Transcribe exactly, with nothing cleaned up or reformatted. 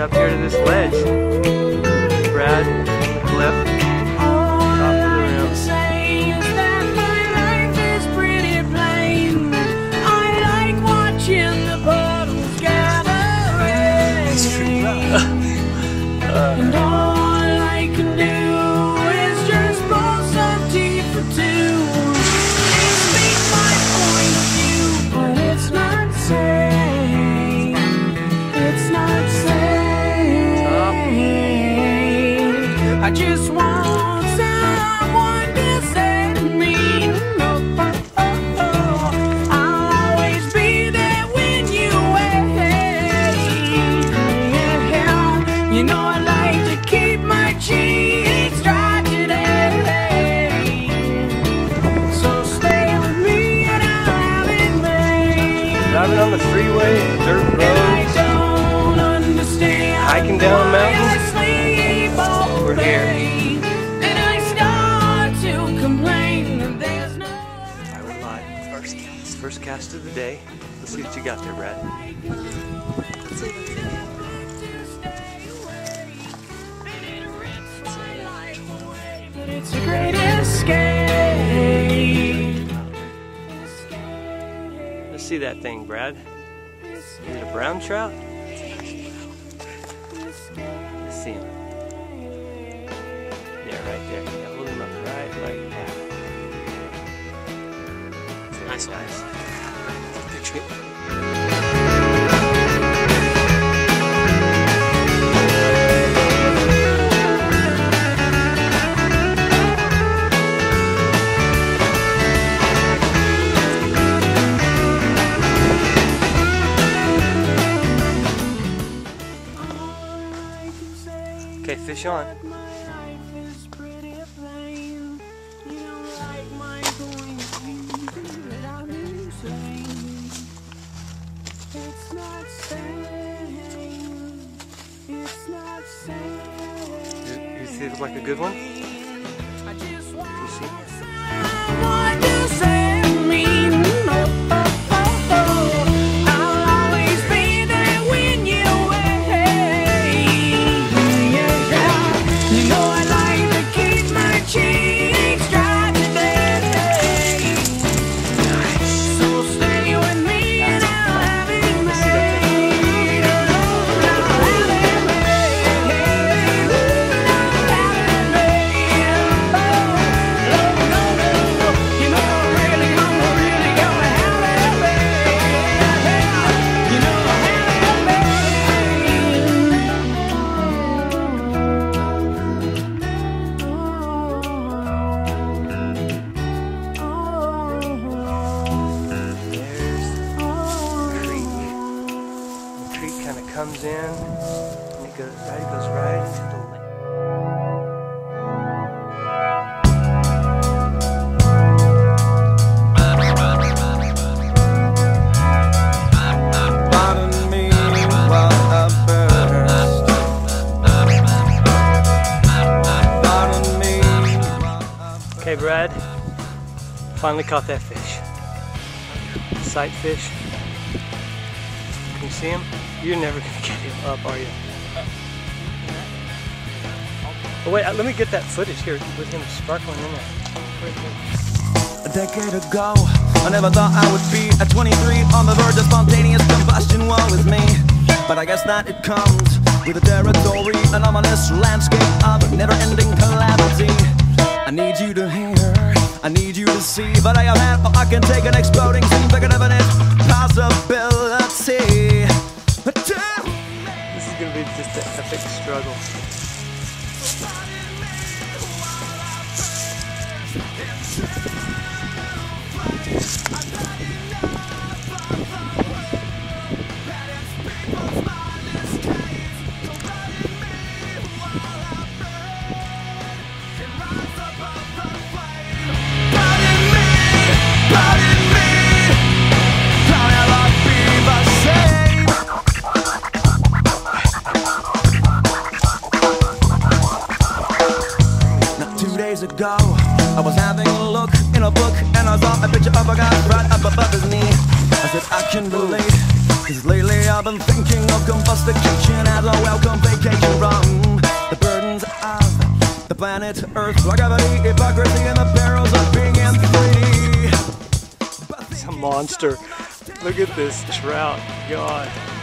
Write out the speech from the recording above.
up here to this ledge. Brad, on the cliff, top of the rim. That's true. And all I can do is just pull some teeth for two. Speak my point of view, but it's not safe. It's not safe. I just want someone to save me. Oh, oh, oh, oh. I'll always be there when you wait. Yeah, you know I like to keep my cheeks dry today. So stay with me and I'll have it made. Driving on the freeway, dirt And I roads, don't understand hiking down why I mountains. sleep all We're here. day. And I start to complain that there's no I went live. First cast. First cast of the day. Let's see what you got there, Brad. But it's a great escape. Let's see that thing, Brad. Is it a brown trout? Let's see him. Yeah, right there. Yeah, hold him up right like that. Nice, nice. Picture it. Okay, fish on. You see it look like a good one? Can you see? Kind of comes in and it goes right, it goes right into the lake. Pardon me while I burst. Pardon me while I burst. Okay, Brad, finally caught that fish. Sight fish. Can you see him? You're never gonna get him up, are you? Oh wait, let me get that footage here with him sparkling in there. A decade ago, I never thought I would be at twenty-three on the verge of spontaneous combustion. Woe with me, but I guess that it comes with the territory, an ominous landscape of never-ending calamity. I need you to hear, I need you to see, but I have had, oh, I can take an exploding scene, like an evident possibility. This is gonna be just an epic struggle. Ago, I was having a look in a book and I saw a picture of a guy right up above his knee. I said I can relate, cause lately I've been thinking of combustication as a welcome vacation from the burdens of the planet Earth, like gravity, hypocrisy, and the perils of being in three D. It's a monster. Look at this trout. God.